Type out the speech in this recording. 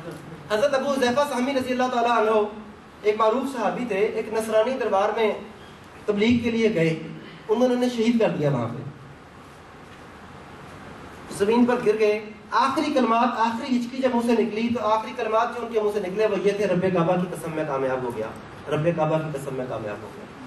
हजरत अबू हुज़ैफा सहमी रज़ी अल्लाह ताला अन्हु एक मारूफ सहाबी थे, एक नसरानी दरबार में तबलीग के लिए गए, उन्होंने उन्हें शहीद कर दिया। वहां पे जमीन पर गिर गए। आखिरी कलमात, आखिरी हिचकी जब मुंह से निकली तो आखिरी कलमात जो उनके मुंह से निकले वो ये थे, रब्बे काबा की कसम में कामयाब हो गया, रब्बे काबा की कसम में कामयाब हो गया।